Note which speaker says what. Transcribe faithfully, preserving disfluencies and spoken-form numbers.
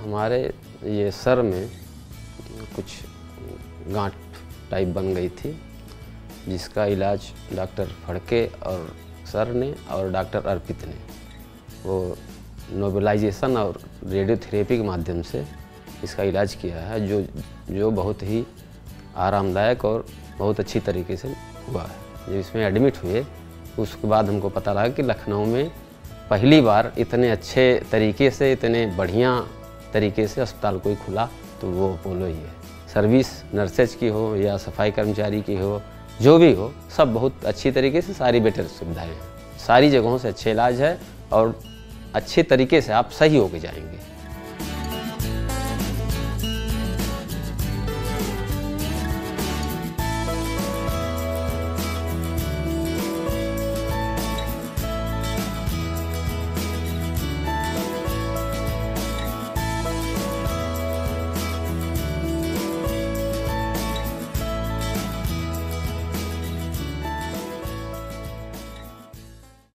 Speaker 1: हमारे ये सर में कुछ गांठ टाइप बन गई थी, जिसका इलाज डॉक्टर फड़के और सर ने और डॉक्टर अर्पित ने वो नोबलाइजेशन और रेडियोथेरेपी के माध्यम से इसका इलाज किया है, जो जो बहुत ही आरामदायक और बहुत अच्छी तरीके से हुआ है। जब इसमें एडमिट हुए उसके बाद हमको पता लगा कि लखनऊ में पहली बार इतने अच्छे तरीके से, इतने बढ़िया तरीके से अस्पताल कोई खुला तो वो अपोलो ही है। सर्विस नर्सेज की हो या सफाई कर्मचारी की हो, जो भी हो, सब बहुत अच्छी तरीके से सारी बेटर सुविधाएं हैं। सारी जगहों से अच्छे इलाज है और अच्छे तरीके से आप सही होके जाएंगे।